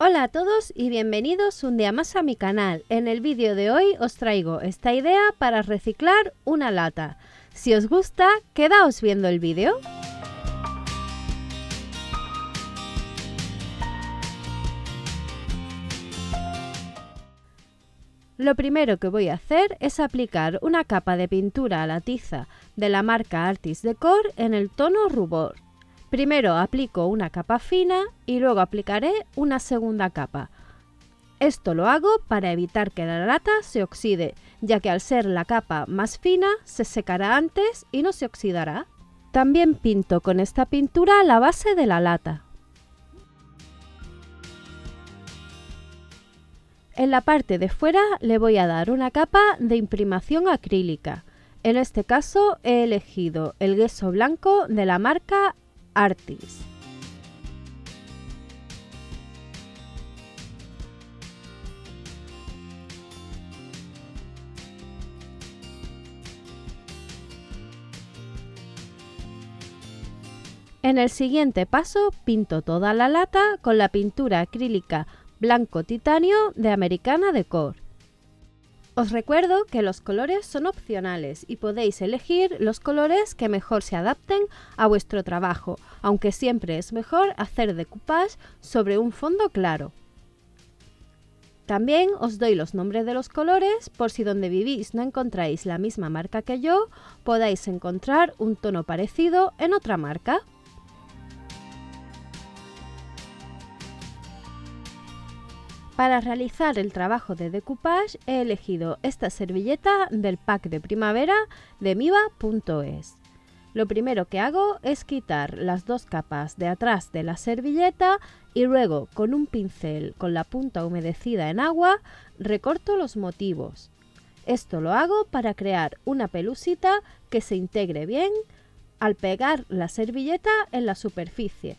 Hola a todos y bienvenidos un día más a mi canal. En el vídeo de hoy os traigo esta idea para reciclar una lata. Si os gusta, quedaos viendo el vídeo. Lo primero que voy a hacer es aplicar una capa de pintura a la tiza de la marca Artist Decor en el tono rubor. Primero aplico una capa fina y luego aplicaré una segunda capa. Esto lo hago para evitar que la lata se oxide, ya que al ser la capa más fina se secará antes y no se oxidará. También pinto con esta pintura la base de la lata. En la parte de fuera le voy a dar una capa de imprimación acrílica. En este caso he elegido el gesso blanco de la marca Artist. En el siguiente paso pinto toda la lata con la pintura acrílica blanco titanio de Americana Decor. Os recuerdo que los colores son opcionales y podéis elegir los colores que mejor se adapten a vuestro trabajo, aunque siempre es mejor hacer decoupage sobre un fondo claro. También os doy los nombres de los colores por si donde vivís no encontráis la misma marca que yo, podáis encontrar un tono parecido en otra marca. Para realizar el trabajo de decoupage he elegido esta servilleta del pack de primavera de Miva.es. Lo primero que hago es quitar las dos capas de atrás de la servilleta y luego con un pincel con la punta humedecida en agua recorto los motivos. Esto lo hago para crear una pelusita que se integre bien al pegar la servilleta en la superficie.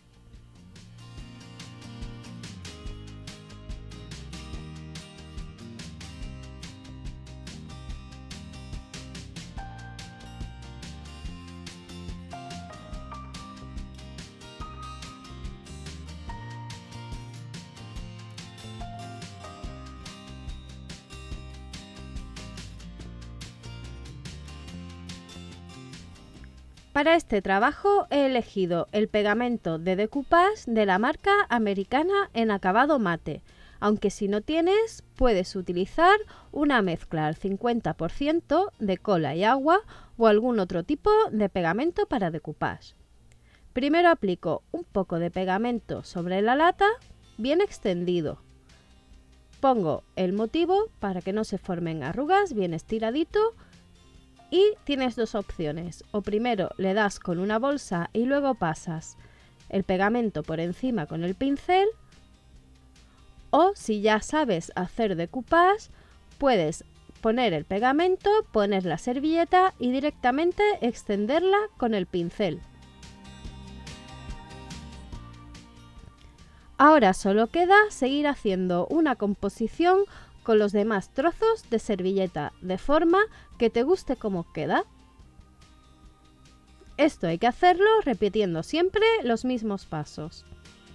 Para este trabajo he elegido el pegamento de decoupage de la marca Americana en acabado mate, aunque si no tienes puedes utilizar una mezcla al 50% de cola y agua o algún otro tipo de pegamento para decoupage. Primero aplico un poco de pegamento sobre la lata bien extendido. Pongo el motivo para que no se formen arrugas bien estiradito. Y tienes dos opciones, o primero le das con una bolsa y luego pasas el pegamento por encima con el pincel, o si ya sabes hacer decoupage, puedes poner el pegamento, poner la servilleta y directamente extenderla con el pincel. Ahora solo queda seguir haciendo una composición con los demás trozos de servilleta de forma que te guste cómo queda. Esto hay que hacerlo repitiendo siempre los mismos pasos.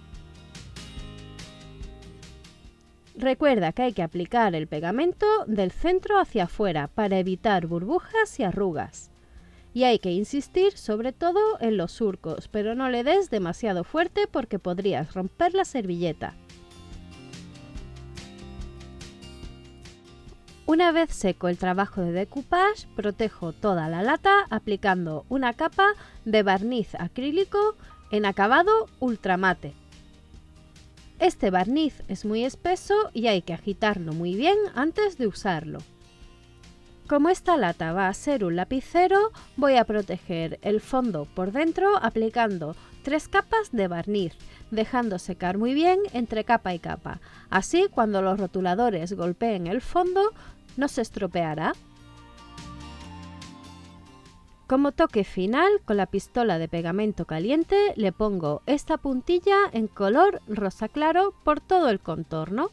Recuerda que hay que aplicar el pegamento del centro hacia afuera para evitar burbujas y arrugas. Y hay que insistir sobre todo en los surcos, pero no le des demasiado fuerte porque podrías romper la servilleta. Una vez seco el trabajo de decoupage, protejo toda la lata aplicando una capa de barniz acrílico en acabado ultramate. Este barniz es muy espeso y hay que agitarlo muy bien antes de usarlo. Como esta lata va a ser un lapicero, voy a proteger el fondo por dentro aplicando 3 capas de barniz, dejando secar muy bien entre capa y capa. Así, cuando los rotuladores golpeen el fondo, no se estropeará. Como toque final, con la pistola de pegamento caliente le pongo esta puntilla en color rosa claro por todo el contorno.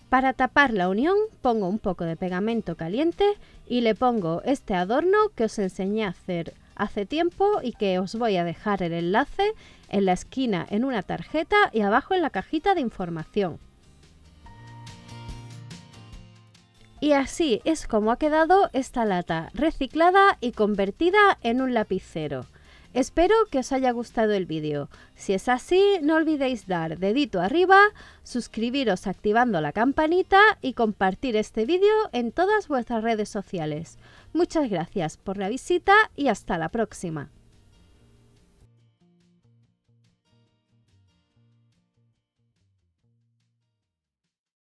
Para tapar la unión pongo un poco de pegamento caliente y le pongo este adorno que os enseñé a hacer hace tiempo y que os voy a dejar el enlace en la esquina en una tarjeta y abajo en la cajita de información. Y así es como ha quedado esta lata reciclada y convertida en un lapicero. Espero que os haya gustado el vídeo. Si es así, no olvidéis dar dedito arriba, suscribiros activando la campanita y compartir este vídeo en todas vuestras redes sociales. Muchas gracias por la visita y hasta la próxima.